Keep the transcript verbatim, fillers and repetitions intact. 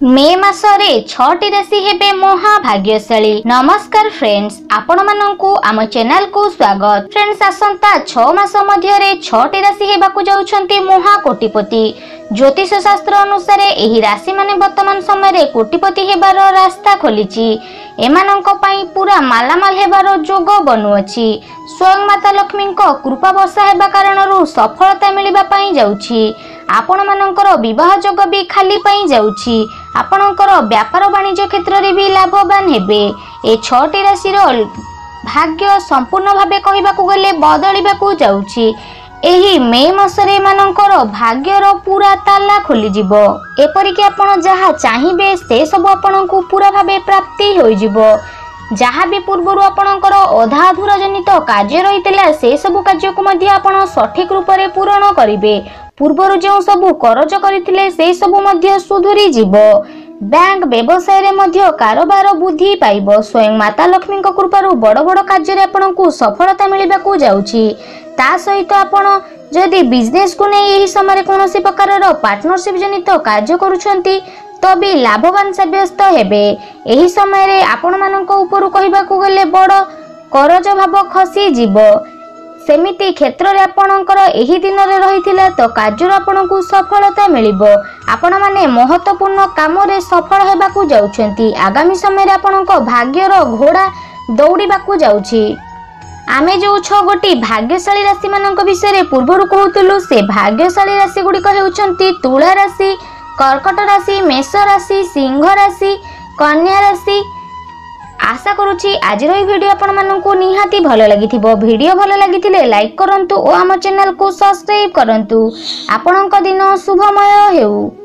मे मासरे छटी राशि हेबे महाभाग्यशाली। नमस्कार फ्रेंड्स, आपण माननकु आम चैनल को स्वागत। फ्रेंड्स, आसंता छह मास मध्यरे छटी राशि हेबाकु जाउछंती महाकोटिपति। ज्योतिष शास्त्र अनुसार एही राशि माने वर्तमान समय रे कोटिपति हेबार रास्ता खोलिछि। एमानंक पई पूरा मालामाल हेबार जोग बनुअछि। स्वयं माता लक्ष्मी को कृपा वर्षा हेबा कारणरू सफलता मिलिबा पई जाउछि। आपण मानकर विवाह जोग भी खाली पई जाउछि। आपणकर व्यापार वाणिज्य क्षेत्र रे भी लाभवान हेबे। ए छटी राशि रो भाग्य संपूर्ण भाबे कहिबाकू गले बदलिबाकू जाउछि। एही मे मासरे मानकर भाग्यर पूरा ताला खोली जिवो। एपरि कि आपण जहा चाहिबे से सब आपणकू पूरा भाबे प्राप्ति होई जिवो। जहा भी पूर्वरु आपणकर अधा अधूरा जनित कार्य रहितला से सब कार्य को मध्ये आपण सठिक रूप रे पूर्ण करिवे। पूर्वरु जो सब करज करिथिले से सब मध्ये सुधुरी जिवो। बैंक व्यवसाय रे मध्ये कारोबार बुद्धि पाइबो। स्वयं माता लक्ष्मी को कृपारु बड़ बड़ कार्य रे आपणकू सफलता मिलिबाकू जाउछि। ता सहित आपण जदि बिजनेस को नै एही समय कोनोसी प्रकार पार्टनरशिप जनित कार्य करूछंती तो भी लाभवान साब्यस्त हेबे। एही समय रे आपण मानक ऊपर कहिबाकू गले बड़ करज भाव खसी जिवो। सेमिति क्षेत्र रे आपणकर एही दिन रे रहिथिला तो कार्य आपणकू सफलता मिलिबो। आपण माने महत्वपूर्ण काम रे सफल हेबाकू जाउछंती। आगामी समय रे आपणक भाग्यर घोड़ा दौड़ीबाकू जाउछि। आमे जो छ गोटी भाग्यशाली राशि मानक विषय पूर्वरु कहउतलु से भाग्यशाली राशि गुडी कहउछंती तुला राशि, कर्कट राशि, मेष राशि, सिंह राशि, कन्या राशि। आशा करूची आज रो वीडियो आपण माननकू निहाती भलो लागिथिबो। वीडियो भलो लागिथिले लाइक करंतु ओ आम चैनल को सब्सक्राइब करंतु। आपणक दिन शुभमय हेउ।